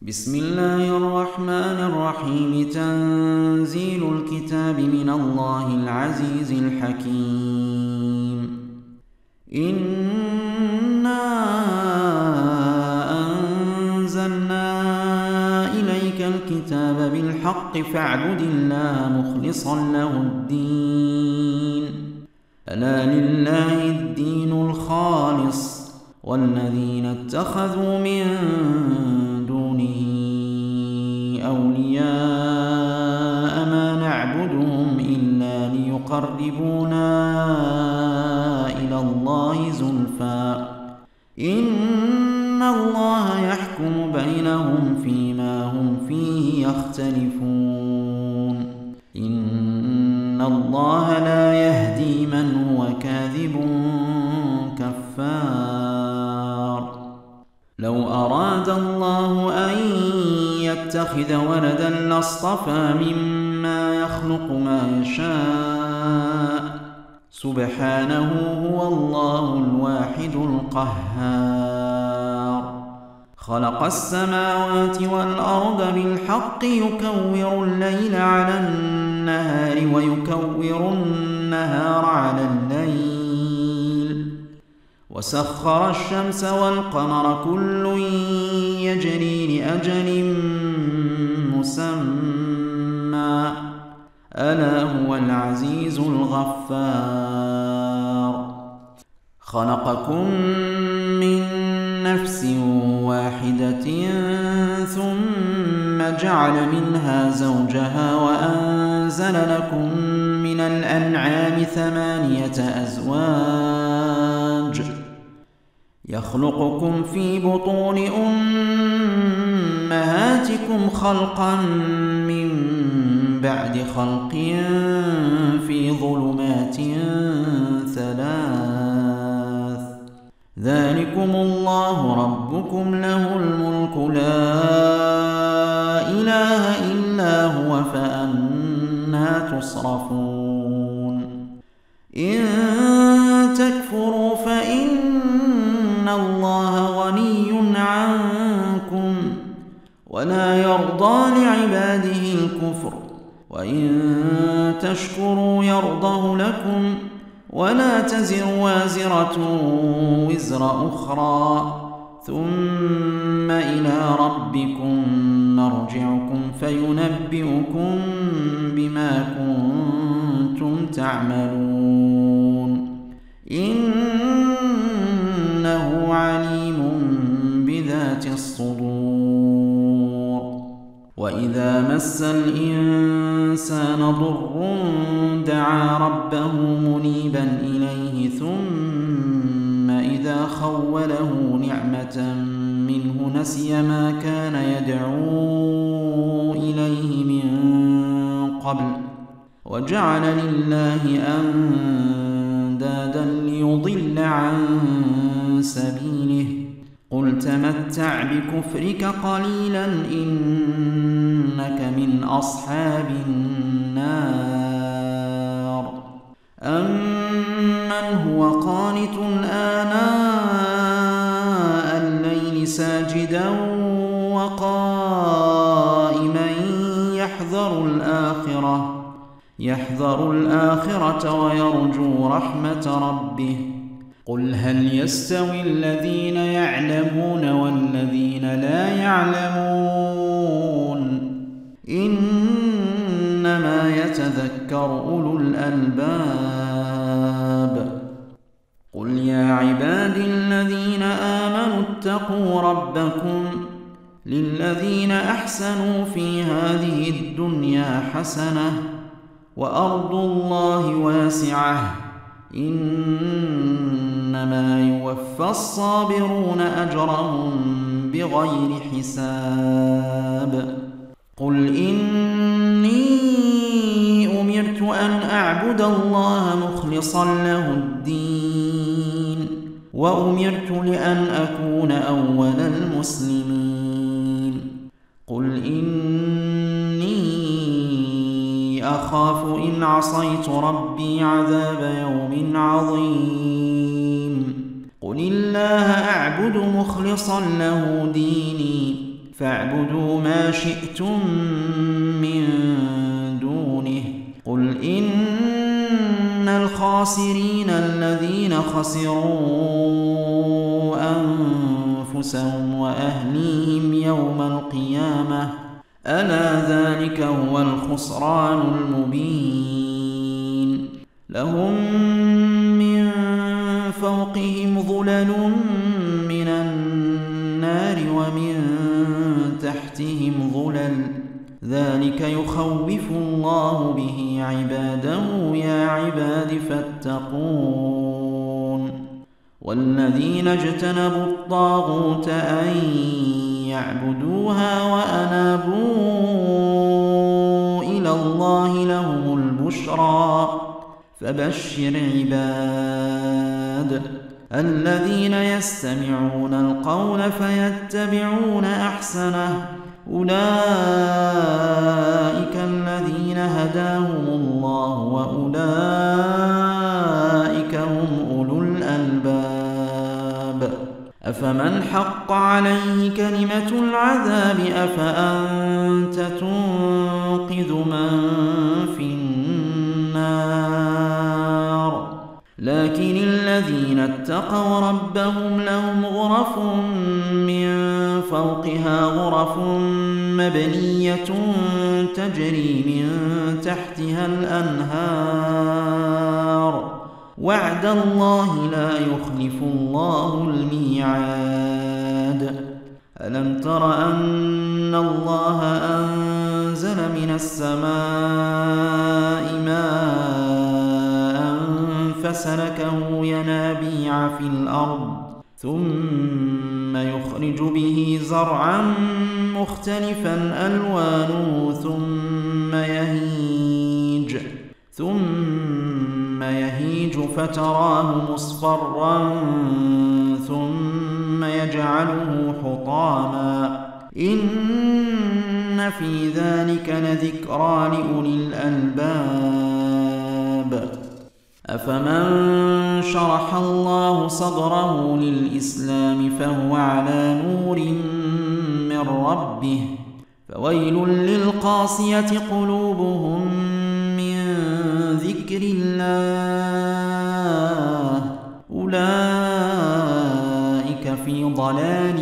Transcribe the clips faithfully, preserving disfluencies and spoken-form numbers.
بسم الله الرحمن الرحيم. تنزيل الكتاب من الله العزيز الحكيم. إنا أنزلنا إليك الكتاب بالحق فاعبد الله مخلصا له الدين. ألا لله الدين الخالص والذين اتخذوا من دونه أولياء ما نعبدهم إلا ليقربونا إلى الله زلفى إن الله يحكم بينهم فيما هم فيه يختلفون. إن الله لا يهدي من هو كاذب كفار. لو أراد الله أن يتخذ ولدا لاصطفى مما يخلق ما يشاء سبحانه هو الله الواحد القهار. خلق السماوات والأرض بالحق يكور الليل على النهار ويكور النهار على الليل وسخر الشمس والقمر كل يجري لأجل مسمى ألا هو العزيز الغفار. خلقكم من نفس واحدة ثم جعل منها زوجها وأنزل لكم من الأنعام ثمانية أزواج يخلقكم في بطون أمهاتكم خلقا من بعد خلق في ظلمات ثلاث ذلكم الله ربكم له الملك لا إله إلا هو فأنى تصرفون. إن تكفروا فإن الله غني عنكم ولا يرضى لعباده الكفر وإن تشكروا يرضه لكم ولا تزر وازرة وزر أخرى ثم إلى ربكم مرجعكم فينبئكم بما كنتم تعملون. إنه عليم بذات الصدور. وإذا مس الإنسان ضر دعا ربه منيبا إليه ثم إذا خوله نعمة منه نسي ما كان يدعو إليه من قبل وجعل لله أندادا ليضل عن سبيله. قل تمتع بكفرك قليلا إنك من أصحاب النار. أمن هو قانت آناء الليل ساجدا وقائما يحذر الآخرة يحذر الآخرة ويرجو رحمة ربه. قل هل يستوي الذين يعلمون والذين لا يعلمون إنما يتذكر أولو الألباب. قل يا عبادي الذين آمنوا اتقوا ربكم للذين أحسنوا في هذه الدنيا حسنة وأرض الله واسعة إنما يوفى الصابرون أجرهم بغير حساب. قل إني أمرت أن أعبد الله مخلصا له الدين وأمرت لأن أكون أول المسلمين. قل إني أخاف إن عصيت ربي عذاب يوم عظيم. قل الله أعبد مخلصا له ديني فاعبدوا ما شئتم من دونه قل إن الخاسرين الذين خسروا أنفسهم وأهليهم يوم القيامة ألا ذلك هو الخسران المبين لهم من فوقهم ظلل من النار ومن تحتهم ظلل ذلك يخوف الله به عباده يا عباد فاتقون والذين اجتنبوا الطاغوت أن يعبدوها وأنابوا إلى الله لهم البشرى فبشر عباد الذين يستمعون القول فيتبعون أحسنه أولئك الذين هداهم الله وأولئك هم أولو الألباب أفمن حق عليه كلمة العذاب أفأنت تنقذ من في النار لكن الذين اتقوا ربهم لهم غرف من فوقها غرف مبنية تجري من تحتها الأنهار وعد الله لا يخلف الله الميعاد ألم تر أن الله أنزل من السماء ماء فسلكه ينابيع في الأرض ثم يخرج به زرعا مختلفا ألوانه ثم يهيج ثم يهيج فتراه مصفرا ثم يجعله حطاما إن في ذلك لذكرى لأولي الألباب أفمن شرح الله صدره للإسلام فهو على نور من ربه فويل للقاسية قلوبهم من ذكر الله أولئك في ضلال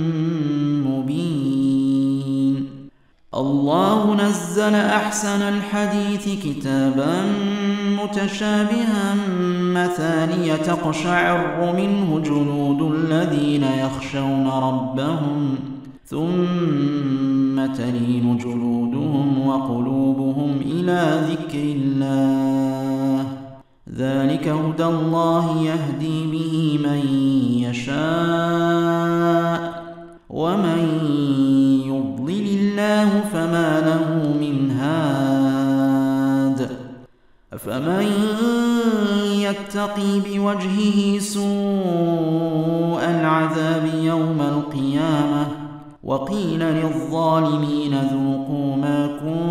مبين الله نزل أحسن الحديث كتابا متشابها مثانية تقشعر منه جلود الذين يخشون ربهم ثم تلين جلودهم وقلوبهم إلى ذكر الله ذلك هدى الله يهدي به من يشاء ومن يضلل الله فما له من هاد أفمن يتقي بوجهه سوء العذاب يوم القيامة وقيل للظالمين ذوقوا ما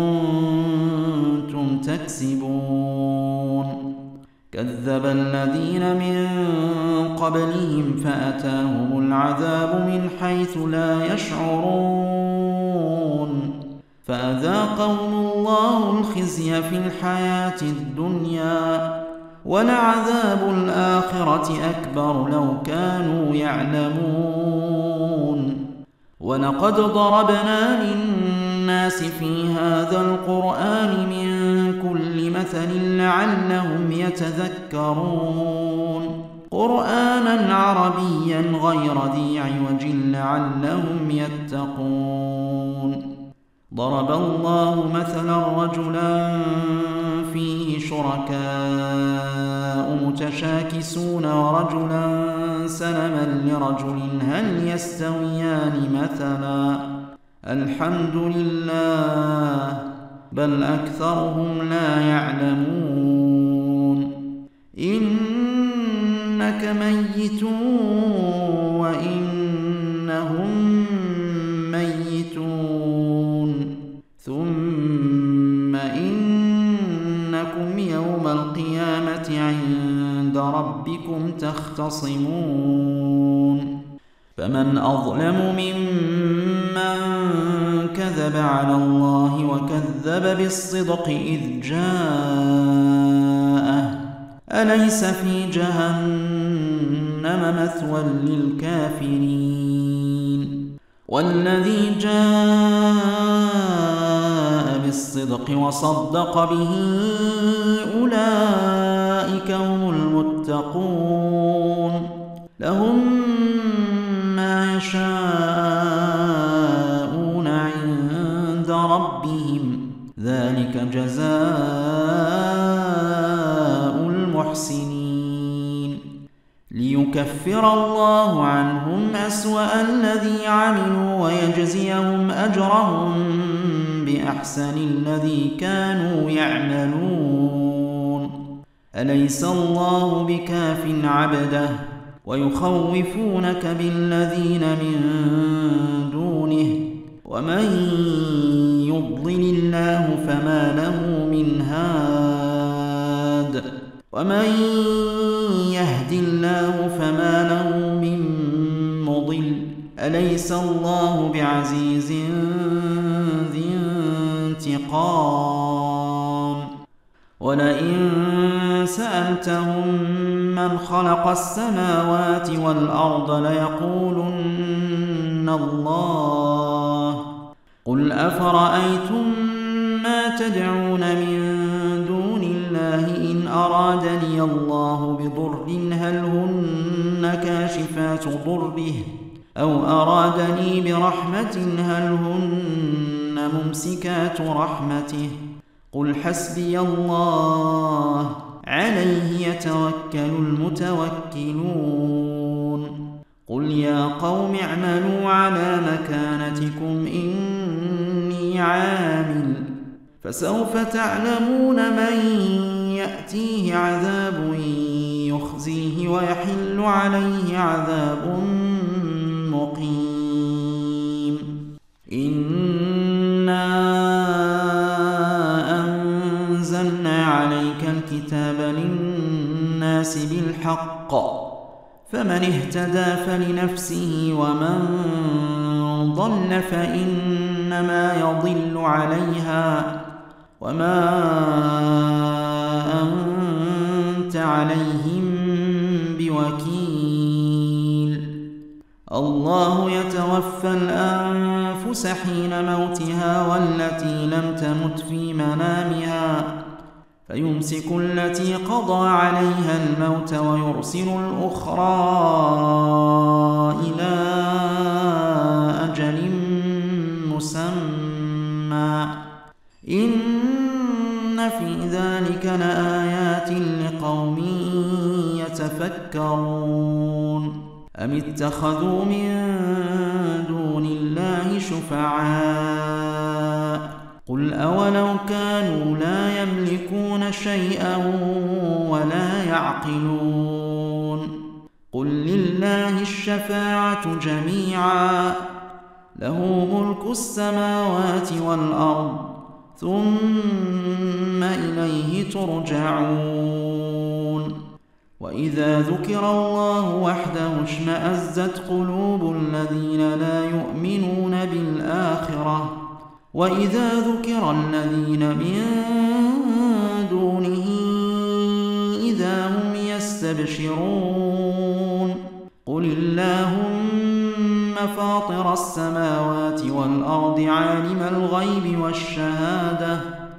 كنتم تكسبون كذب الذين من قبلهم فأتاهم العذاب من حيث لا يشعرون فأذاقهم الله الخزي في الحياة الدنيا ولعذاب الآخرة أكبر لو كانوا يعلمون ولقد ضربنا للناس في هذا القرآن من كل مثل لعلهم يتذكرون قرآنا عربيا غير ذي عوج لعلهم يتقون ضرب الله مثلا رجلا فيه شركاء متشاكسون ورجلا سلما لرجل هل يستويان مثلا الحمد لله بل أكثرهم لا يعلمون إنك ميت وإنهم ميتون ثم إنكم يوم القيامة عند ربكم تختصمون فمن أظلم ممن كذب على الله وكذب بالصدق إذ جاءه أليس في جهنم مثوى للكافرين والذي جاء بالصدق وصدق به أولئك هم المتقون لهم ما يشاءون عند ربهم ذلك جزاء المحسنين ليكفر الله عنهم أسوأ الذي عملوا ويجزيهم أجرهم بأحسن الذي كانوا يعملون أليس الله بكاف عبده ويخوفونك بالذين من دونه ومن يضلل الله فما له من هاد ومن يهد الله فما له من مضل أليس الله بعزيز ذي انتقام ولئن سألتهم من خلق السماوات والأرض ليقولن الله قل أفرأيتم ما تدعون من دون الله إن أرادني الله بضر هل هن كاشفات ضره أو أرادني برحمة هل هن ممسكات رحمته قل حسبي الله عليه يتوكل المتوكلون قل يا قوم اعملوا على مكانتكم إني عامل فسوف تعلمون من يأتيه عذاب يخزيه ويحل عليه عذاب مقيم إنا أنزلنا عليك الكتاب للناس بالحق فمن اهتدى فلنفسه ومن ضل فإنما يضل عليها وما أنت عليهم بوكيل الله يتوفى الأنفس حين موتها والتي لم تمت في منامها فيمسك التي قضى عليها الموت ويرسل الأخرى إلى أجل مسمى إن في ذلك لآيات لقوم يتفكرون أم اتخذوا من دون الله شفعاء قل أولو كانوا لا يملكون شيئا ولا يعقلون قل لله الشفاعة جميعا له ملك السماوات والأرض ثم إليه ترجعون وإذا ذكر الله وحده اشمأزت قلوب الذين لا يؤمنون بالآخرة وإذا ذكر الذين من دونه إذا هم يستبشرون قل اللهم فاطر السماوات والأرض عالم الغيب والشهادة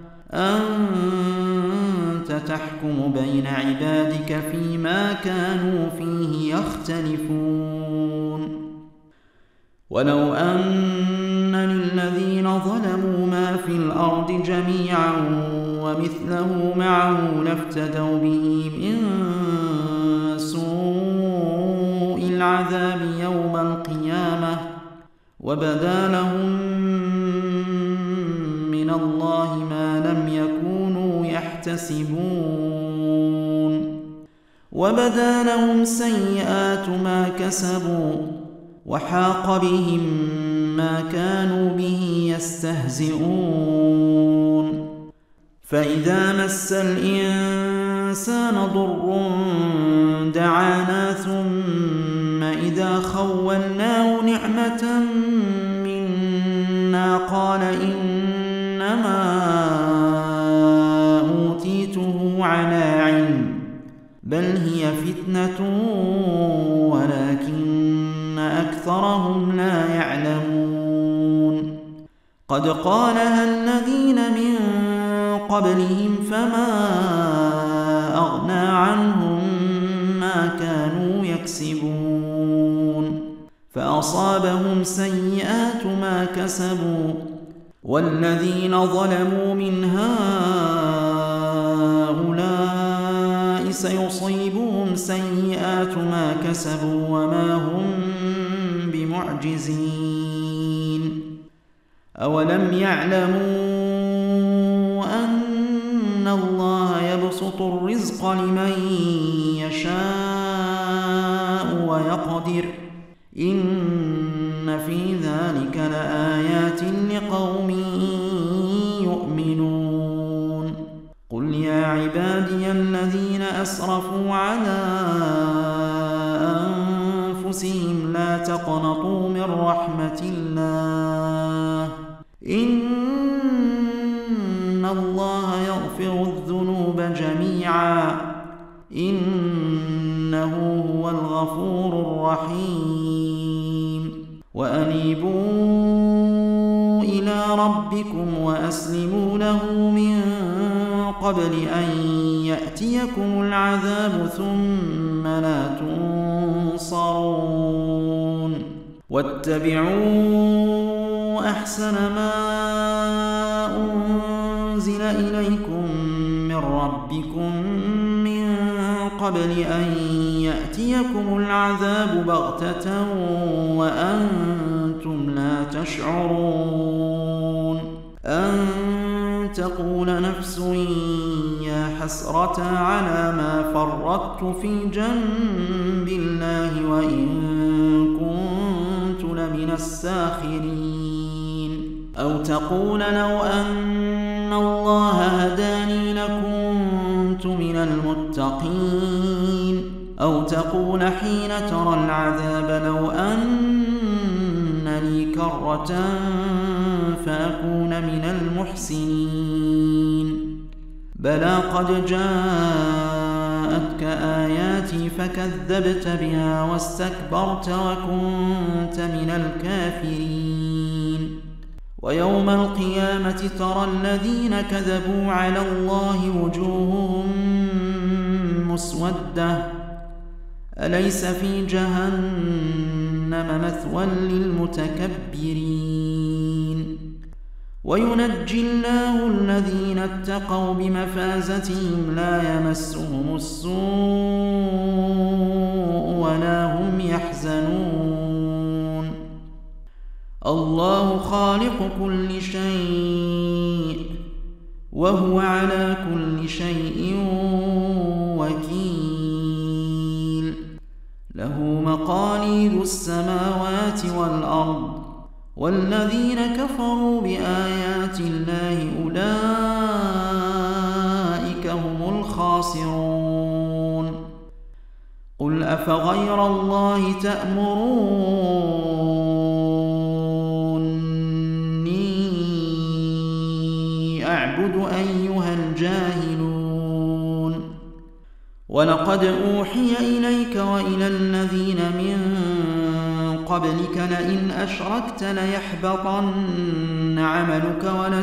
أنت تحكم بين عبادك فيما كانوا فيه يختلفون ولو أن للذين ظلموا ما في الأرض جميعا ومثله معه لافتدوا به من سوء العذاب يوم القيامة وبدا لهم من الله ما لم يكونوا يحتسبون وبدا لهم سيئات ما كسبوا وحاق بهم ما كانوا به يستهزئون فإذا مس الإنسان ضر دعانا ثم إذا خولناه نعمة منا قال إنما أوتيته على علم بل هي فتنة ولكن أكثرهم لا يعلمون قد قالها الذين من قبلهم فما أغنى عنهم ما كانوا يكسبون فأصابهم سيئات ما كسبوا والذين ظلموا من هؤلاء سيصيبهم سيئات ما كسبوا وما هم بمعجزين أولم يعلموا أن الله يبسط الرزق لمن يشاء ويقدر إن في ذلك لآيات لقوم يؤمنون قل يا عبادي الذين أسرفوا على أنفسهم لا تقنطوا من رحمة الله إن الله يغفر الذنوب جميعا إنه هو الغفور الرحيم وأنيبوا إلى ربكم وأسلموا له من قبل أن يأتيكم العذاب ثم لا تنصرون واتبعوا أحسن ما أنزل إليكم من ربكم من قبل أن يأتيكم العذاب بغتة وأنتم لا تشعرون أن تقول نفس يا حسرة على ما فرطت في جنب الله وإن كنت لمن الساخرين أو تقول لو أن الله هداني لكنت من المتقين أو تقول حين ترى العذاب لو أن لي كرة فأكون من المحسنين بلى قد جاءتك آياتي فكذبت بها واستكبرت وكنت من الكافرين ويوم القيامة ترى الذين كذبوا على الله وجوههم مسودة أليس في جهنم مثوى للمتكبرين وينجي الله الذين اتقوا بمفازتهم لا يمسهم السوء ولا هم يحزنون الله خالق كل شيء وهو على كل شيء وكيل له مقاليد السماوات والأرض والذين كفروا بآيات الله أولئك هم الخاسرون قل أفغير الله تأمروني أعبد أيها الجاهلون ولقد أوحي إليك وإلى الذين من قبلك لئن أشركت ليحبطن عملك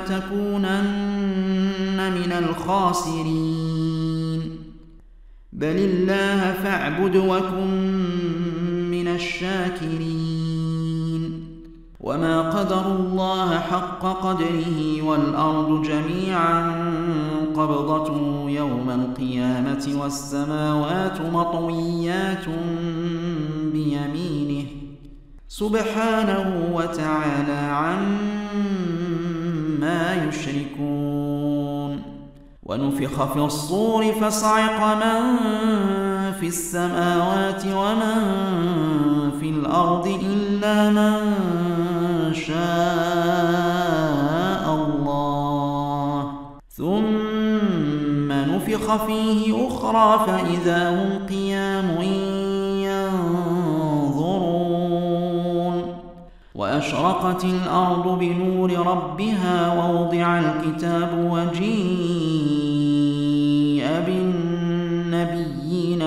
ولتكونن من الخاسرين بل الله فاعبد وكن من الشاكرين وما قدروا الله حق قدره والأرض جميعا قبضته يوم القيامة والسماوات مطويات بيمينه سبحانه وتعالى عما يشركون ونفخ في الصور فصعق من في السماوات ومن في الأرض إلا من شاء الله ثم نفخ فيه أخرى فإذا هم قيام ينظرون وأشرقت الأرض بنور ربها ووضع الكتاب وجيء بالنبيين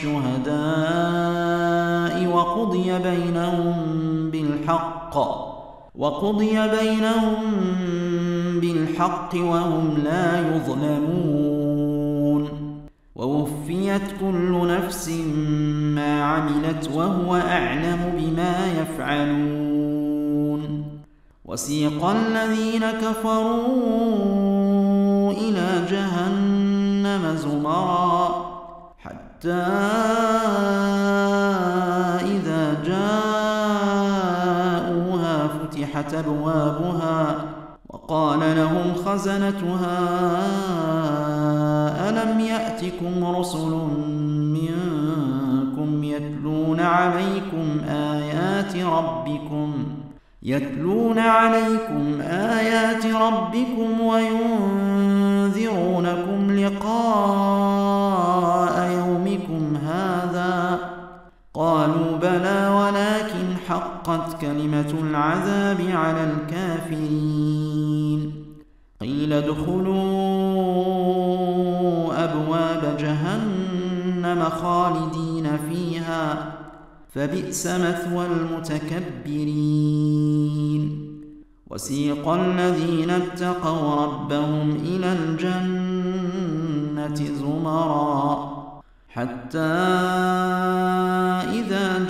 والشهداء وقضي بينهم بالحق وقضي بينهم بالحق وهم لا يظلمون ووفيت كل نفس ما عملت وهو أعلم بما يفعلون وسيق الذين كفروا إلى جهنم زمرا حتى إذا جاءوها فتحت أبوابها وقال لهم خزنتها ألم يأتكم رسل منكم يتلون عليكم آيات ربكم يتلون عليكم آيات ربكم وينذرونكم لقاء يومكم هذا قالوا بلى ولكن حقت كلمة العذاب على الكافرين قيل ادخلوا أبواب جهنم خالدين فيها فبئس مثوى المتكبرين وسيق الذين اتقوا ربهم إلى الجنة زمرا حتى إذا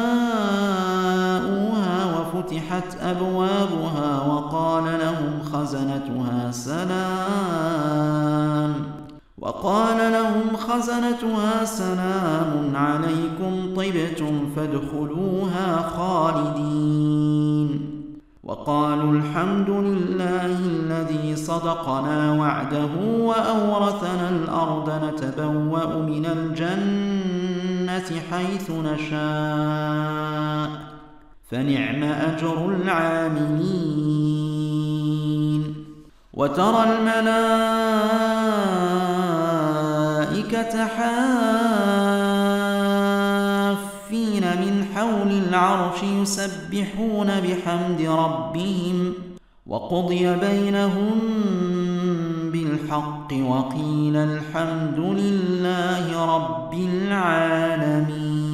جاءوها وفتحت أبوابها وقال لهم خزنتها سلام وقال لهم خزنتها سلام عليكم طبتم فادخلوها خالدين وقالوا الحمد لله الذي صدقنا وعده وأورثنا الأرض نتبوأ من الجنة حيث نشاء فنعم أجر العاملين وترى الملائكة حافين من حول العرش يسبحون بحمد ربهم وقضي بينهم بالحق وقيل الحمد لله رب العالمين.